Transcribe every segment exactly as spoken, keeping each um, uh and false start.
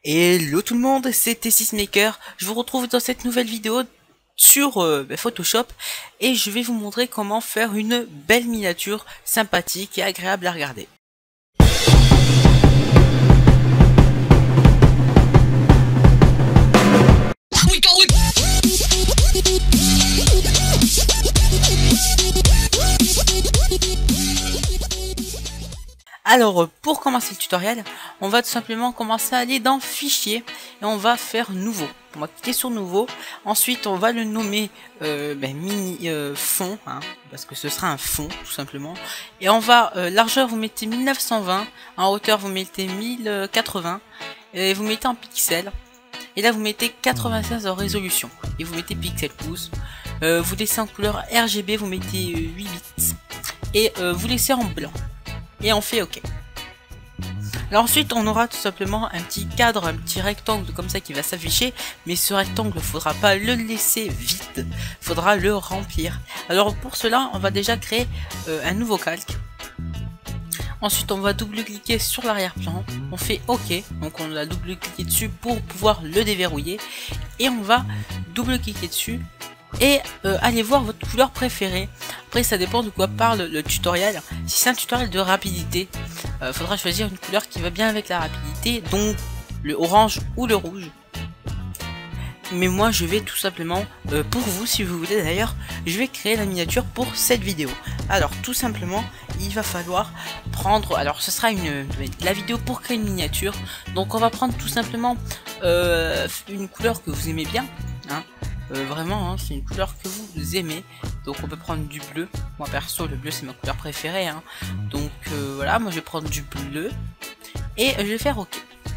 Hello tout le monde, c'est TSysMaker. Je vous retrouve dans cette nouvelle vidéo sur euh, Photoshop et je vais vous montrer comment faire une belle miniature sympathique et agréable à regarder. Alors pour commencer le tutoriel, on va tout simplement commencer à aller dans Fichier et on va faire Nouveau. On va cliquer sur Nouveau. Ensuite on va le nommer euh, ben, mini euh, fond, hein, parce que ce sera un fond tout simplement. Et on va euh, largeur vous mettez mille neuf cent vingt, en hauteur vous mettez mille quatre-vingts et vous mettez en pixels. Et là vous mettez quatre-vingt-seize en résolution et vous mettez pixels pouces. Euh, vous laissez en couleur R G B, vous mettez euh, huit bits et euh, vous laissez en blanc. Et on fait OK. Alors ensuite on aura tout simplement un petit cadre, un petit rectangle comme ça qui va s'afficher, mais ce rectangle il ne faudra pas le laisser vide, il faudra le remplir. Alors pour cela on va déjà créer euh, un nouveau calque. Ensuite on va double-cliquer sur l'arrière-plan, on fait OK, donc on a double-cliqué dessus pour pouvoir le déverrouiller, et on va double-cliquer dessus et euh, allez voir votre couleur préférée. Après ça dépend de quoi parle le tutoriel. Si c'est un tutoriel de rapidité, il euh, faudra choisir une couleur qui va bien avec la rapidité, donc le orange ou le rouge. Mais moi je vais tout simplement, euh, pour vous si vous voulez d'ailleurs, je vais créer la miniature pour cette vidéo. Alors tout simplement il va falloir prendre, alors ce sera une la vidéo pour créer une miniature, donc on va prendre tout simplement euh, une couleur que vous aimez bien, hein. Euh, vraiment hein, c'est une couleur que vous aimez, donc on peut prendre du bleu. Moi perso le bleu c'est ma couleur préférée, hein. Donc euh, voilà, moi je vais prendre du bleu et je vais faire OK.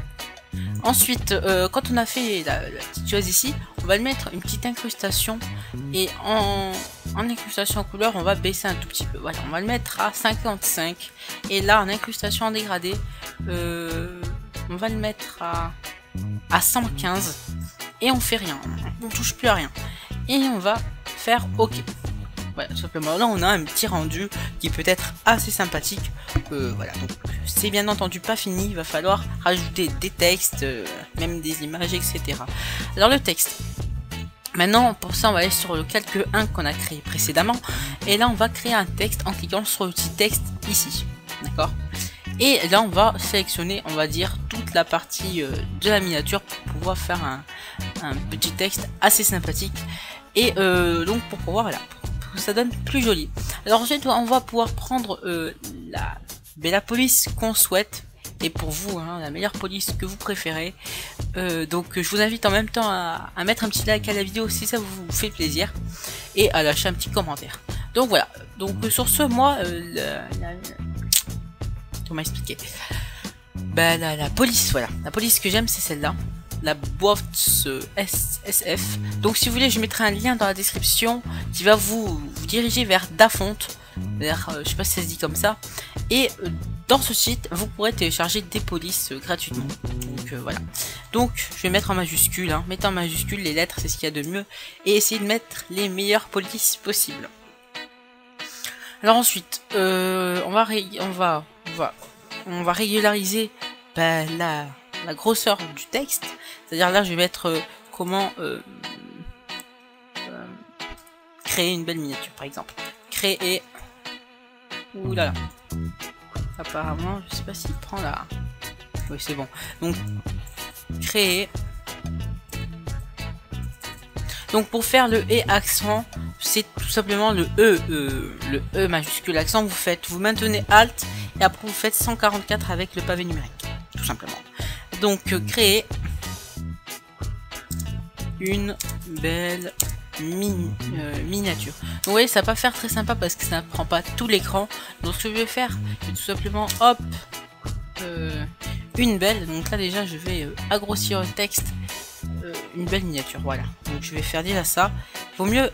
Ensuite euh, quand on a fait la, la petite chose ici, on va mettre une petite incrustation, et en, en incrustation en couleur on va baisser un tout petit peu. Voilà, on va le mettre à cinquante-cinq, et là en incrustation en dégradé euh, on va le mettre à, à cent quinze. Et on fait rien, on touche plus à rien. Et on va faire OK. Voilà, tout simplement. Là, on a un petit rendu qui peut être assez sympathique. Euh, voilà, donc c'est bien entendu pas fini. Il va falloir rajouter des textes, euh, même des images, et cetera. Alors, le texte. Maintenant, pour ça, on va aller sur le calque un qu'on a créé précédemment. Et là, on va créer un texte en cliquant sur le petit texte ici. D'accord ? Et là on va sélectionner, on va dire, toute la partie euh, de la miniature pour pouvoir faire un, un petit texte assez sympathique. Et euh, donc pour pouvoir, voilà, pour que ça donne plus joli. Alors ensuite on va pouvoir prendre euh, la, ben, la police qu'on souhaite. Et pour vous, hein, la meilleure police que vous préférez. Euh, donc je vous invite en même temps à, à mettre un petit like à la vidéo si ça vous fait plaisir. Et à lâcher un petit commentaire. Donc voilà, donc sur ce, moi, euh, la, la, comment expliquer, bah, la, la police, voilà, la police que j'aime c'est celle-là, la boîte euh, S F. Donc si vous voulez je mettrai un lien dans la description qui va vous, vous diriger vers Dafont, vers, euh, je sais pas si ça se dit comme ça, et euh, dans ce site vous pourrez télécharger des polices euh, gratuitement. Donc euh, voilà, donc je vais mettre en majuscule, hein. Mettez en majuscule les lettres, c'est ce qu'il y a de mieux, et essayez de mettre les meilleures polices possibles. Alors ensuite euh, on va on va on va on va régulariser bah, la, la grosseur du texte, c'est-à-dire là je vais mettre euh, comment euh, euh, créer une belle miniature par exemple. Créer, ouh là là, apparemment je sais pas s'il prend là, oui c'est bon, donc créer. Donc pour faire le E accent, c'est tout simplement le E, euh, le E majuscule accent, vous faites, vous maintenez Alt et après vous faites cent quarante-quatre avec le pavé numérique, tout simplement. Donc euh, créer une belle mini, euh, miniature. Donc vous voyez ça va pas faire très sympa parce que ça ne prend pas tout l'écran. Donc ce que je vais faire, c'est tout simplement hop, euh, une belle. Donc là déjà je vais euh, aggrossir le texte. Euh, une belle miniature, voilà. Donc je vais faire déjà ça. Vaut mieux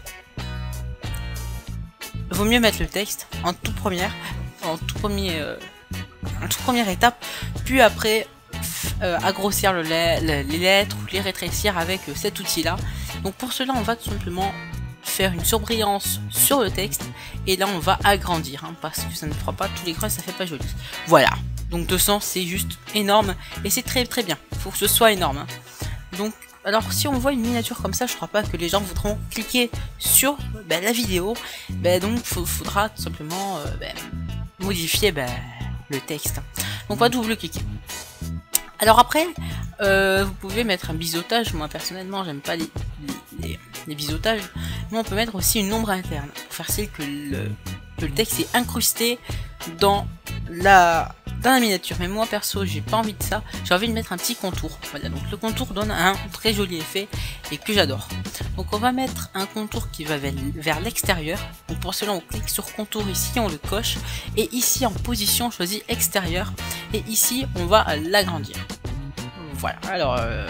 vaut mieux mettre le texte en toute première, en tout premier, euh, en toute première étape, puis après euh, aggrossir le, le, les lettres ou les rétrécir avec euh, cet outil là. Donc pour cela on va tout simplement faire une surbrillance sur le texte et là on va agrandir, hein, parce que ça ne fera pas tout l'écran, ça fait pas joli. Voilà. Donc deux cents c'est juste énorme et c'est très très bien. Il faut que ce soit énorme. Hein. Donc alors si on voit une miniature comme ça, je crois pas que les gens voudront cliquer sur ben, la vidéo. Ben, donc il faudra tout simplement euh, ben, modifier ben, le texte. Donc on va double-cliquer. Alors après, euh, vous pouvez mettre un biseautage. Moi personnellement, j'aime pas les, les, les, les biseautages. Mais on peut mettre aussi une ombre interne pour faire style que le, que le texte est incrusté dans la, dans la miniature. Mais moi perso, j'ai pas envie de ça. J'ai envie de mettre un petit contour. Voilà, donc le contour donne un très joli effet et que j'adore. Donc on va mettre un contour qui va vers, vers l'extérieur. Donc pour cela, on clique sur contour ici, on le coche. Et ici en position, on choisit extérieur. Et ici, on va l'agrandir. Voilà, alors... Euh...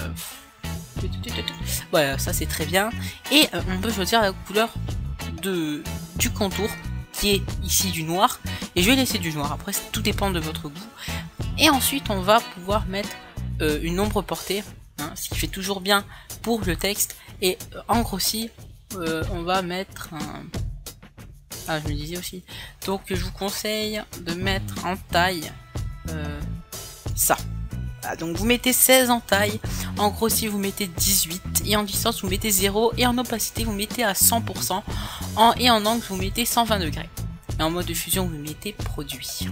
Voilà, ça c'est très bien. Et euh, on peut choisir la couleur de, du contour, qui est ici du noir. Et je vais laisser du noir, après tout dépend de votre goût. Et ensuite, on va pouvoir mettre euh, une ombre portée, hein, ce qui fait toujours bien pour le texte. Et euh, en grossi, euh, on va mettre un... Ah, je me disais aussi. Donc, je vous conseille de mettre en taille euh, ça. Voilà, donc vous mettez seize en taille, en grossi vous mettez dix-huit, et en distance vous mettez zéro, et en opacité vous mettez à cent pour cent, en, et en angle vous mettez cent vingt degrés. Et en mode de fusion vous mettez produit.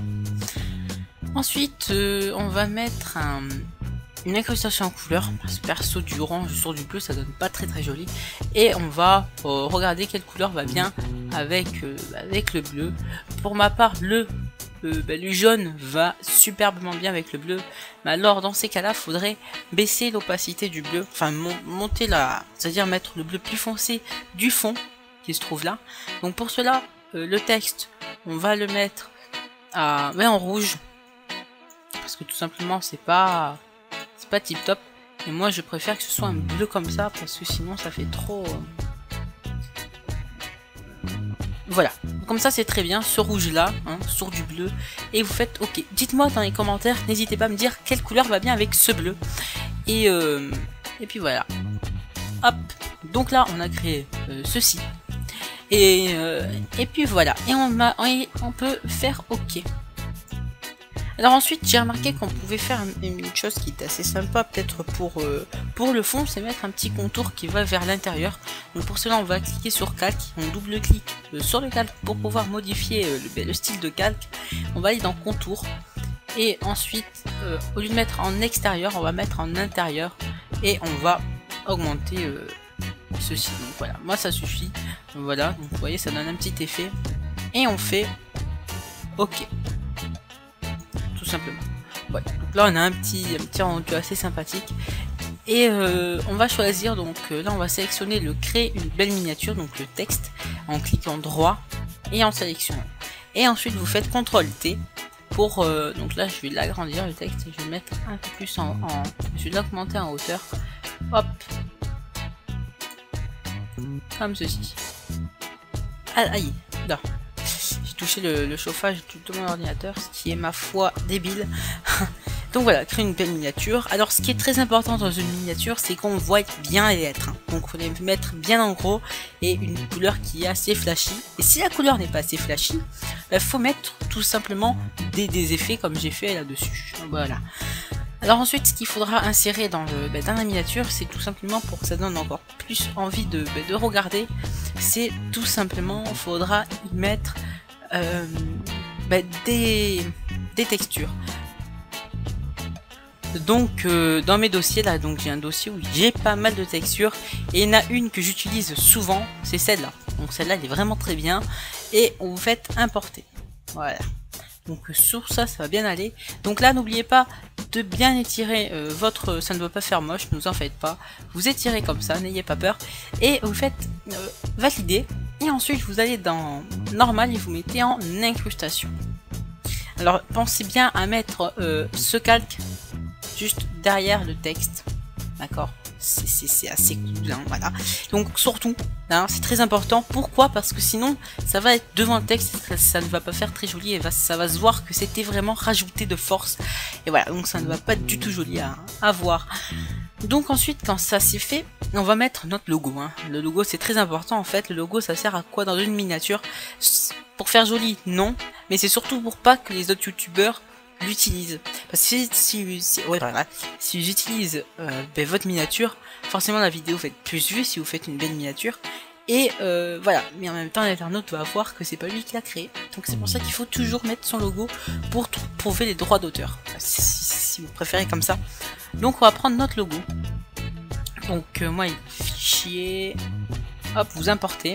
Ensuite, euh, on va mettre un, une incrustation en couleur, parce que perso du orange sur du bleu ça donne pas très très joli, et on va euh, regarder quelle couleur va bien avec, euh, avec le bleu. Pour ma part, le Euh, bah, le jaune va superbement bien avec le bleu, mais alors dans ces cas-là, faudrait baisser l'opacité du bleu, enfin mon monter la, c'est-à-dire mettre le bleu plus foncé du fond qui se trouve là. Donc pour cela, euh, le texte, on va le mettre à, ouais, en rouge, parce que tout simplement c'est pas, c'est pas tip top. Et moi je préfère que ce soit un bleu comme ça, parce que sinon ça fait trop. Euh... Voilà, comme ça c'est très bien, ce rouge là, hein, sur du bleu, et vous faites ok. Dites-moi dans les commentaires, n'hésitez pas à me dire quelle couleur va bien avec ce bleu. Et, euh, et puis voilà. Hop, donc là on a créé euh, ceci. Et, euh, et puis voilà, et on, a, et on peut faire ok. Alors ensuite j'ai remarqué qu'on pouvait faire une, une chose qui est assez sympa peut-être pour, euh, pour le fond, c'est mettre un petit contour qui va vers l'intérieur. Donc pour cela on va cliquer sur calque, on double-clique euh, sur le calque pour pouvoir modifier euh, le, le style de calque. On va aller dans contour et ensuite euh, au lieu de mettre en extérieur on va mettre en intérieur et on va augmenter euh, ceci. Donc voilà, moi ça suffit. Donc, voilà, donc vous voyez ça donne un petit effet et on fait ok. Simplement. Voilà. Donc là on a un petit, un petit rendu assez sympathique et euh, on va choisir, donc euh, là on va sélectionner le créer une belle miniature, donc le texte en cliquant droit et en sélectionnant, et ensuite vous faites contrôle T pour euh, donc là je vais l'agrandir le texte et je vais le mettre un peu plus en, en je vais l'augmenter en hauteur, hop, comme ceci. Ah, aïe, là toucher le, le chauffage de mon ordinateur, ce qui est ma foi débile. Donc voilà, créer une belle miniature. Alors ce qui est très important dans une miniature, c'est qu'on voit bien les lettres. Hein. Donc il faut les mettre bien en gros et une couleur qui est assez flashy. Et si la couleur n'est pas assez flashy, il bah, faut mettre tout simplement des, des effets comme j'ai fait là-dessus. Voilà. Alors ensuite, ce qu'il faudra insérer dans, le, bah, dans la miniature, c'est tout simplement pour que ça donne encore plus envie de, bah, de regarder, c'est tout simplement, il faudra y mettre Euh, bah, des, des textures. Donc euh, dans mes dossiers là, donc j'ai un dossier où j'ai pas mal de textures et il y en a une que j'utilise souvent, c'est celle-là. Donc celle-là elle est vraiment très bien et vous faites importer. Voilà. Donc sur ça, ça va bien aller. Donc là, n'oubliez pas de bien étirer euh, votre... Ça ne doit pas faire moche, ne vous en faites pas. Vous étirez comme ça, n'ayez pas peur. Et vous faites euh, valider. Et ensuite, vous allez dans normal et vous mettez en incrustation. Alors, pensez bien à mettre euh, ce calque juste derrière le texte. D'accord ? C'est assez cool, hein, voilà. Donc surtout, hein, c'est très important. Pourquoi? Parce que sinon, ça va être devant le texte, ça, ça ne va pas faire très joli et va, ça va se voir que c'était vraiment rajouté de force. Et voilà, donc ça ne va pas être du tout joli à, à voir. Donc ensuite, quand ça c'est fait, on va mettre notre logo. Hein. Le logo, c'est très important en fait. Le logo, ça sert à quoi dans une miniature? Pour faire joli, non. Mais c'est surtout pour pas que les autres youtubeurs l'utilise. Parce que si, si, si, ouais, voilà, si j'utilise euh, ben, votre miniature, forcément la vidéo va être plus vue si vous faites une belle miniature. Et euh, voilà, mais en même temps l'internaute va voir que c'est pas lui qui l'a créé. Donc c'est pour ça qu'il faut toujours mettre son logo pour prouver les droits d'auteur. Si, si vous préférez comme ça. Donc on va prendre notre logo. Donc euh, moi, fichier, hop, vous importez.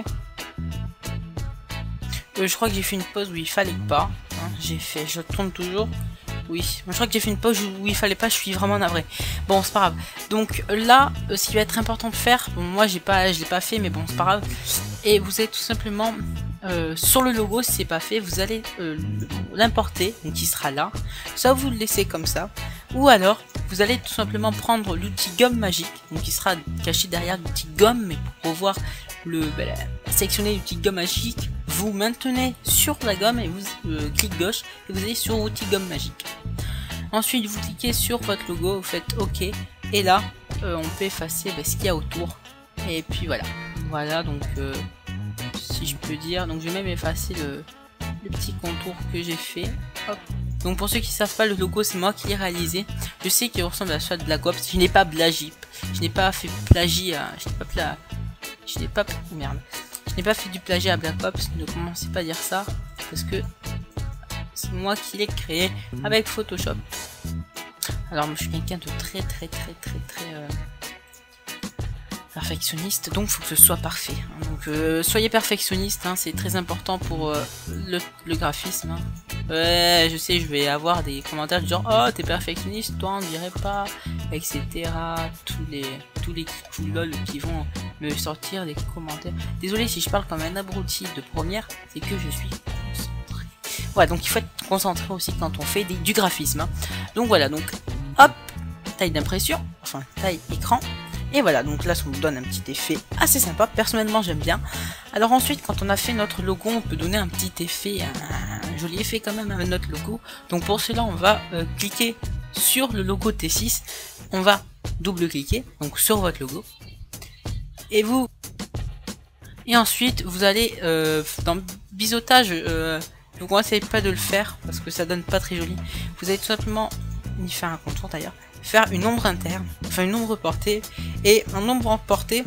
Euh, je crois que j'ai fait une pause où il fallait pas. Hein, j'ai fait, je tourne toujours. Oui, je crois que j'ai fait une pause où il fallait pas, je suis vraiment navré. Bon, c'est pas grave. Donc là, euh, ce qui va être important de faire, bon, moi j'ai pas, je l'ai pas fait, mais bon, c'est pas grave. Et vous allez tout simplement euh, sur le logo, si c'est pas fait, vous allez euh, l'importer, donc il sera là. Soit vous le laissez comme ça, ou alors vous allez tout simplement prendre l'outil gomme magique, donc il sera caché derrière l'outil gomme, mais pour pouvoir le ben, sélectionner l'outil gomme magique, vous maintenez sur la gomme et vous euh, clic gauche et vous allez sur l'outil gomme magique. Ensuite vous cliquez sur votre logo, vous faites OK et là euh, on peut effacer ben, ce qu'il y a autour. Et puis voilà, voilà donc euh, si je peux dire, donc je vais même effacer le, le petit contour que j'ai fait. Hop. Donc pour ceux qui ne savent pas, le logo c'est moi qui l'ai réalisé. Je sais qu'il ressemble à soit de la Gops, je n'ai pas plagié, je n'ai pas fait plagiat, euh, je n'ai pas pla... je n'ai pas, oh merde, je n'ai pas fait du plagiat à Black Ops, ne commencez pas à dire ça, parce que c'est moi qui l'ai créé avec Photoshop. Alors moi je suis quelqu'un de très très très très très euh, perfectionniste, donc il faut que ce soit parfait. Donc euh, soyez perfectionniste, hein, c'est très important pour euh, le, le graphisme. Hein. Ouais, je sais, je vais avoir des commentaires du genre oh t'es perfectionniste, toi on dirait pas, et cetera. Tous les tous les lol qui vont me sortir des commentaires. Désolé si je parle comme un abruti de première, c'est que je suis concentré. Ouais, donc il faut être concentré aussi quand on fait des, du graphisme. Hein. Donc voilà, donc hop, taille d'impression, enfin taille écran. Et voilà, donc là ça nous donne un petit effet assez sympa, personnellement j'aime bien. Alors ensuite quand on a fait notre logo, on peut donner un petit effet, un, un joli effet quand même avec notre logo. Donc pour cela on va euh, cliquer sur le logo T six, on va double cliquer donc sur votre logo. Et vous et ensuite vous allez euh, dans biseautage, euh, je vous conseille pas de le faire parce que ça donne pas très joli. Vous allez tout simplement y faire un contour d'ailleurs. Faire une ombre interne, enfin une ombre portée, et en ombre portée,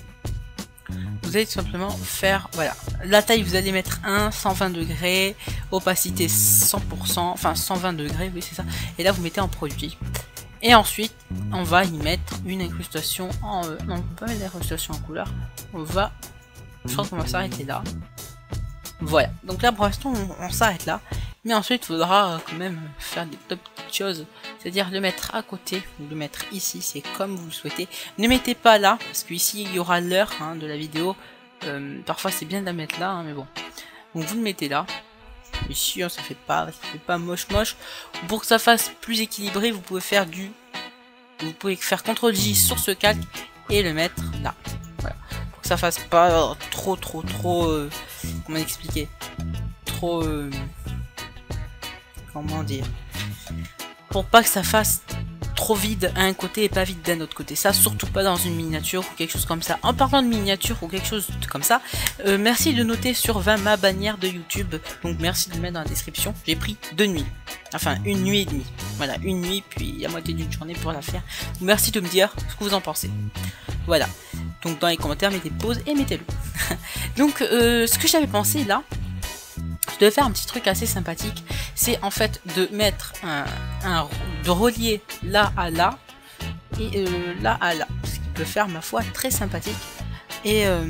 vous allez tout simplement faire, voilà, la taille vous allez mettre un, cent vingt degrés, opacité cent pour cent, enfin cent vingt degrés, oui c'est ça, et là vous mettez en produit. Et ensuite, on va y mettre une incrustation en, euh, non pas une incrustation en couleur, on va, je crois qu'on va s'arrêter là. Voilà, donc là pour l'instant on, on s'arrête là, mais ensuite il faudra quand même faire des top petites choses, c'est-à-dire le mettre à côté, ou le mettre ici, c'est comme vous le souhaitez. Ne mettez pas là, parce qu'ici il y aura l'heure hein, de la vidéo, euh, parfois c'est bien de la mettre là, hein, mais bon. Donc vous le mettez là, ici hein, ça fait pas, ça fait pas moche moche, pour que ça fasse plus équilibré, vous pouvez faire du, vous pouvez faire contrôle J sur ce calque et le mettre là. Voilà. Pour que ça fasse pas trop trop trop, euh, comment expliquer, trop, euh, comment dire, pour pas que ça fasse trop vide à un côté et pas vide d'un autre côté. Ça, surtout pas dans une miniature ou quelque chose comme ça. En parlant de miniature ou quelque chose comme ça, euh, merci de noter sur vingt ma bannière de YouTube. Donc merci de le mettre dans la description. J'ai pris deux nuits. Enfin, une nuit et demie. Voilà, une nuit, puis à moitié d'une journée pour la faire. Donc, merci de me dire ce que vous en pensez. Voilà. Donc dans les commentaires, mettez pause et mettez-le. Donc, euh, ce que j'avais pensé là, de faire un petit truc assez sympathique, c'est en fait de mettre un, un de relier là à là et euh, là à là, ce qui peut faire ma foi très sympathique. Et euh,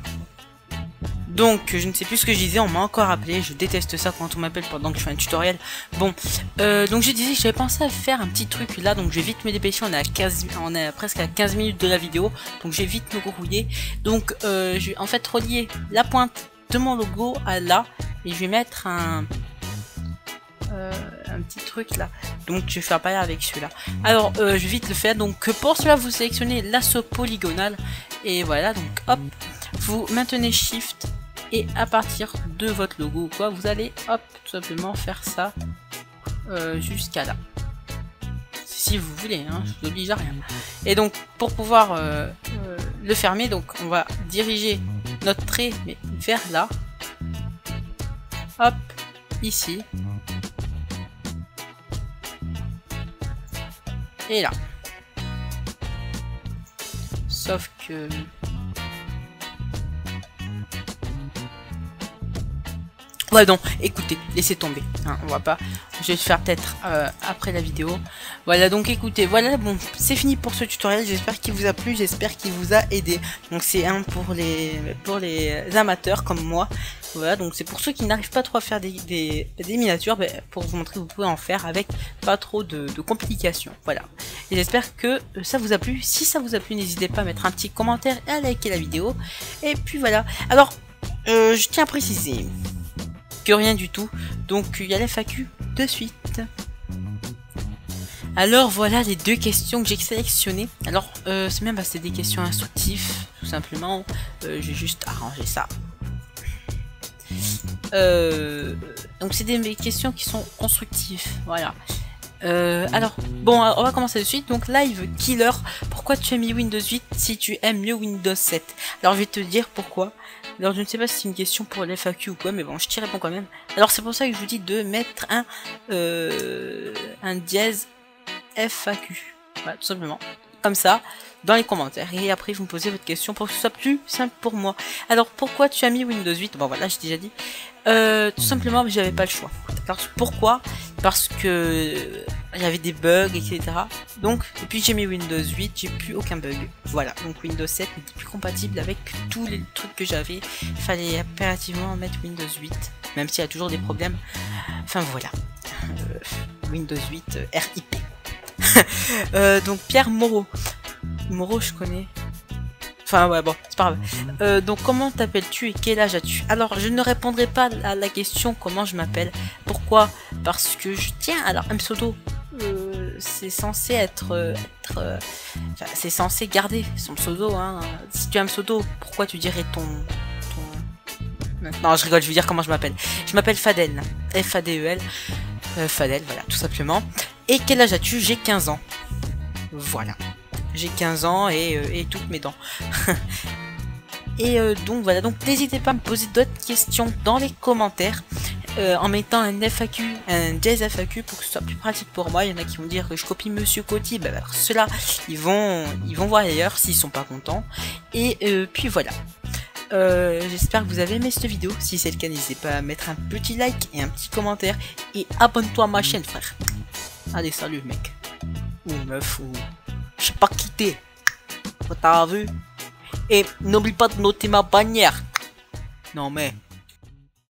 donc je ne sais plus ce que je disais, on m'a encore appelé, je déteste ça quand on m'appelle pendant que je fais un tutoriel. Bon, euh, donc je disais que j'avais pensé à faire un petit truc là, donc je vais vite me dépêcher, on est à quinze, on est presque à quinze minutes de la vidéo, donc je vais vite me grouiller. Donc euh, je vais en fait relier la pointe de mon logo à là, et je vais mettre un euh, un petit truc là, donc je vais faire pareil avec celui-là. Alors euh, je vais vite le faire, donc pour cela vous sélectionnez l'assaut polygonal et voilà, donc hop, vous maintenez shift et à partir de votre logo ou quoi, vous allez hop tout simplement faire ça euh, jusqu'à là, si vous voulez, hein, je vous oblige à rien. Et donc pour pouvoir euh, euh, le fermer, donc on va diriger notre trait mais vers là, hop, ici, et là. Sauf que... Ouais, donc, écoutez, laissez tomber, hein, on va pas, je vais le faire peut-être euh, après la vidéo. Voilà, donc écoutez, voilà, bon, c'est fini pour ce tutoriel, j'espère qu'il vous a plu, j'espère qu'il vous a aidé. Donc c'est un pour les pour les amateurs comme moi, voilà, donc c'est pour ceux qui n'arrivent pas trop à faire des, des, des miniatures, ben, pour vous montrer que vous pouvez en faire avec pas trop de, de complications, voilà. Et j'espère que ça vous a plu, si ça vous a plu, n'hésitez pas à mettre un petit commentaire et à liker la vidéo. Et puis voilà, alors, euh, je tiens à préciser... que rien du tout, donc il y a la F A Q de suite. Alors voilà les deux questions que j'ai sélectionnées. Alors euh, c'est même bah, c'est des questions instructives, tout simplement. Euh, j'ai juste arrangé ça. Euh, donc c'est des questions qui sont constructives, voilà. Euh, alors, bon, on va commencer de suite. Donc, Live Killer, pourquoi tu as mis Windows huit si tu aimes mieux Windows sept? Alors, je vais te dire pourquoi. Alors, je ne sais pas si c'est une question pour l'F A Q ou quoi, mais bon, je t'y réponds quand même. Alors, c'est pour ça que je vous dis de mettre un, euh, un dièse F A Q. Voilà, tout simplement. Comme ça, dans les commentaires. Et après, vous me posez votre question pour que ce soit plus simple pour moi. Alors, pourquoi tu as mis Windows huit? Bon, voilà, j'ai déjà dit. Euh, tout simplement, j'avais pas le choix. Alors, pourquoi? Parce que il y avait des bugs, et cetera. Donc, depuis que j'ai mis Windows huit, j'ai plus aucun bug. Voilà, donc Windows sept n'était plus compatible avec tous les trucs que j'avais. Il fallait impérativement mettre Windows huit, même s'il y a toujours des problèmes. Enfin, voilà. Euh, Windows huit, euh, R I P. euh, donc, Pierre Moreau. Moreau, je connais. Enfin ouais bon, c'est pas grave. Euh, donc comment t'appelles-tu et quel âge as-tu? Alors je ne répondrai pas à la question comment je m'appelle. Pourquoi? Parce que je tiens. Alors un pseudo, euh, c'est censé être, euh, être euh, enfin, c'est censé garder son pseudo. Hein. Si tu as un pseudo, pourquoi tu dirais ton, ton... Non je rigole, je veux dire comment je m'appelle. Je m'appelle Fadel, F A D E L, euh, Fadel, voilà tout simplement. Et quel âge as-tu? J'ai quinze ans. Voilà. J'ai quinze ans et, euh, et toutes mes dents. Et euh, donc voilà, donc n'hésitez pas à me poser d'autres questions dans les commentaires euh, en mettant un F A Q, un dièse F A Q pour que ce soit plus pratique pour moi. Il y en a qui vont dire que je copie Monsieur Coty, bah, alors ceux-là ils vont, ils vont voir ailleurs s'ils sont pas contents. Et euh, puis voilà. Euh, J'espère que vous avez aimé cette vidéo. Si c'est le cas, n'hésitez pas à mettre un petit like et un petit commentaire et abonne-toi à ma chaîne, frère. Allez, salut mec ou meuf ou je sais pas qui t'es. T'as vu? Et n'oublie pas de noter ma bannière. Non mais